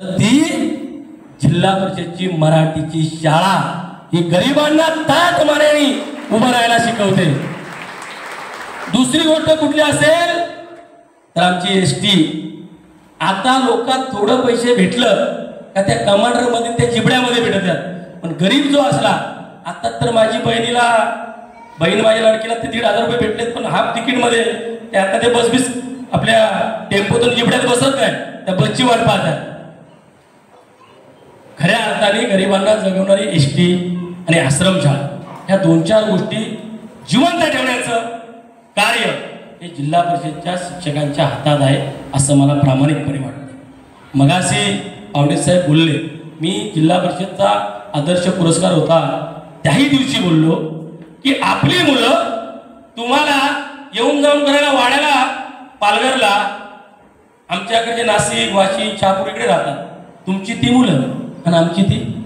ती जिल्हा परिषदची मराठीची शाळा ही गरिबांना ताट मानेने उभं राहायला शिकवते। दुसरी गोष्ट कुठली असेल तर आमची एसटी। आता लोकांना थोडं पैसे भेटलं का त्या कमांडर मध्ये त्या जिबड्यामध्ये भेटतात, पण गरीब जो असला, आता तर माझी बहीण माझ्या लडकीला ते 1,500 रुपये भेटलेत, पण हाफ तिकीट मध्ये त्या ते बस आपल्या टेम्पोतून जिबड्यात बसत नाही, त्या बसची वाट पाहतात। खऱ्या अर्थाने गरिबांना जगवणारी एसटी आणि आश्रमशाळा ह्या 2-4 गोष्टी जिवंत ठेवण्याचं कार्य हे जिल्हा परिषदच्या शिक्षकांच्या हातात आहे असं मला प्रामाणिकपणे वाटतं। मगाशी पावडे साहेब बोलले, मी जिल्हा परिषदचा आदर्श पुरस्कार होता त्याही दिवशी बोललो की आपली मुलं तुम्हाला येऊन जाऊन करायला वाड्याला, पालघरला, आमच्याकडे नाशिक, वाशी, शहापूर इकडे राहतात, तुमची ती मुलं आणि आमची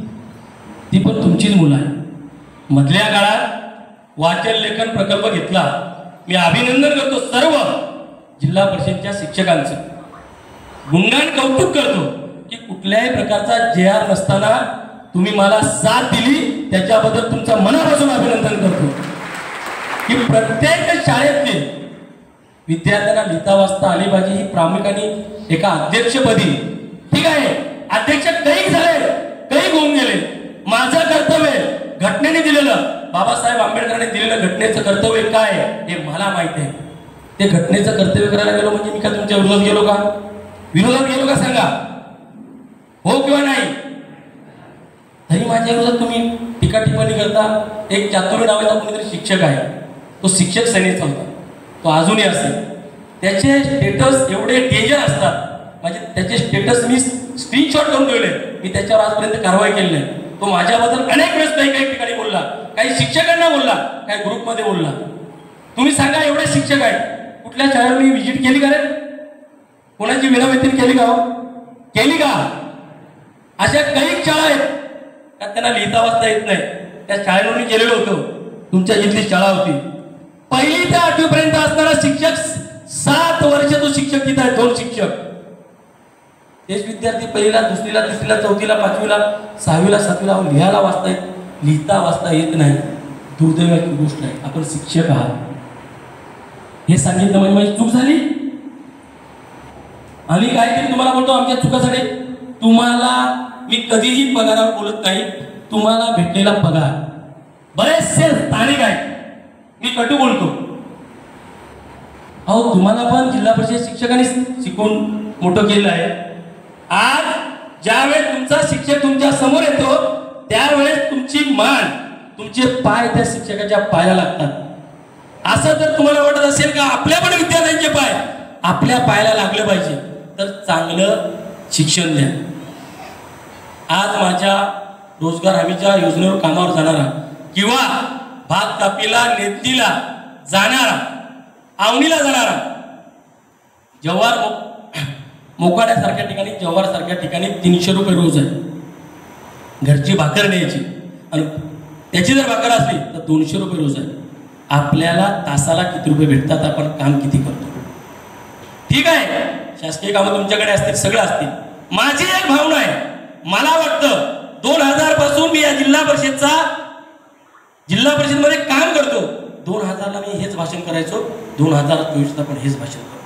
ती पण तुमचीच मुलं आहे। मधल्या काळात वाचन लेखन प्रकल्प घेतला, मी अभिनंदन करतो सर्व जिल्हा परिषदच्या शिक्षकांचं, गुणगान कौतुक करतो की कुठल्याही प्रकारचा JR नसताना तुम्ही मला साथ दिली, त्याच्याबद्दल तुमचं मनापासून अभिनंदन करतो। की प्रत्येक शाळेतले विद्यार्थ्यांना लिहिता वाचता आली पाहिजे ही प्रामुख्याने एका अध्यक्षपदी, ठीक आहे, अध्यक्ष काही झाले, काही होऊन गेले, माझं कर्तव्य घटनेने दिलेलं, बाबासाहेब आंबेडकरांनी दिलेलं घटनेचं कर्तव्य काय हे मला माहिती आहे। ते घटनेचं कर्तव्य करायला गेलो म्हणजे मी का तुमच्या विरोधात गेलो का? विरोधात गेलो का सांगा, हो किंवा नाही? तरी माझ्या विरोधात तुम्ही टीका टिप्पणी करता। एक चातुर्य नावाचा कोणीतरी शिक्षक आहे, तो शिक्षक सैनिक होता, तो अजूनही असेल, त्याचे स्टेटस एवढे डेंजर असतात, म्हणजे त्याचे स्टेटस मी स्क्रीनशॉट करून ठेवले, मी त्याच्यावर आजपर्यंत कारवाई केली नाही। तो माझ्याबद्दल अनेक वेळेस काही ठिकाणी बोलला, काही शिक्षकांना बोलला, काही ग्रुपमध्ये बोलला। तुम्ही सांगा, एवढे शिक्षक आहेत, कुठल्या शाळेवर मी व्हिजिट केली का रे? कोणाची विनामैत्री केली का? केली का? अशा काही शाळा आहेत का त्यांना लिहिता वाचता येत नाही, त्या शाळेवर मी गेलेलो होतो, तुमच्या जिथली शाळा होती, 1ली ते 8वी पर्यंत असणारा शिक्षक 7 वर्ष तो शिक्षक तिथं आहे, 2 शिक्षक। तेच विद्यार्थी 1लीला, 2रीला, 3रीला, 4थीला, 5वीला, 6वीला, 7वीला लिहायला वाचता येत, लिहिता वाचता येत नाही। दुर्दैवाची गोष्ट आहे, आपण शिक्षक आहात हे सांगितलं म्हणजे माझी चूक झाली। आम्ही काहीतरी तुम्हाला बोलतो आमच्या चुकासाठी, तुम्हाला मी कधीही पगारावर बोलत नाही, तुम्हाला भेटलेला पगार, बरेचसे स्थानिक आहेत, मी कटू बोलतो, अहो तुम्हाला पण जिल्हा परिषद शिक्षकांनी शिकवून मोठं केलं आहे। आज ज्यावेळेस तुमचा शिक्षक तुमच्या समोर येतो त्यावेळेस तुमची मान, तुमचे पाय त्या शिक्षकाच्या पाया लागतात। असं जर तुम्हाला वाटत असेल का आपल्या पण विद्यार्थ्यांचे पाय आपल्या पायाला लागले पाहिजे, तर चांगलं शिक्षण द्या। आज माझ्या रोजगार हमीच्या योजनेवर कामावर जाणारा किंवा भात कापीला, नेतीला जाणारा, आवणीला जाणारा, जव्हार मोकाड्यासारख्या ठिकाणी, जव्हार सारख्या ठिकाणी 300 रुपये रोज आहे, घरची भाकर न्यायची, आणि त्याची जर भाकर असली तर 200 रुपये रोज आहे। आपल्याला तासाला किती रुपये भेटतात, आपण काम किती करतो? ठीक आहे, शासकीय कामं तुमच्याकडे असतील, सगळं असतील। माझी एक भावना आहे, मला वाटतं 2000 पासून मी या जिल्हा परिषदमध्ये काम करतो, 2000ला मी हेच भाषण करायचो, 2024ला पण हेच भाषण करतो।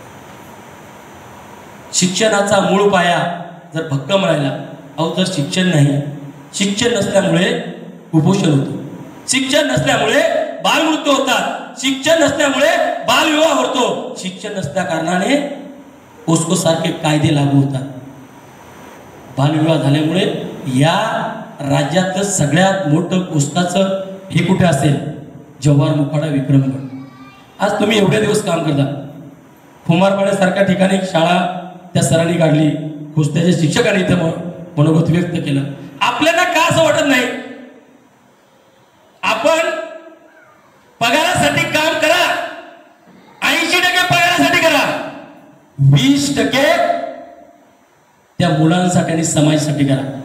शिक्षणाचा मूळ पाया जर भक्कम राहिला, अहो जर शिक्षण नाही, शिक्षण नसल्यामुळे कुपोषण होतं, शिक्षण नसल्यामुळे बालमृत्यू होतात, शिक्षण नसल्यामुळे बालविवाह होतो, शिक्षण नसल्या कारणाने पोस्को सारखे कायदे लागू होतात। बालविवाह झाल्यामुळे या राज्यातलं सगळ्यात मोठं पोस्टाचं हे कुठे असेल? जव्हार, मोखाडा, विक्रमगड। आज तुम्ही एवढे दिवस काम करता, खुमारपाड्यासारख्या ठिकाणी शाळा त्या सरांनी काढली, कुस्त्याच्या शिक्षकांनी इथं मनोगत व्यक्त केलं। आपल्याला का असं वाटत नाही? आपण पगारासाठी काम करा, 80% पगारासाठी करा, 20% त्या मुलांसाठी आणि समाजासाठी करा।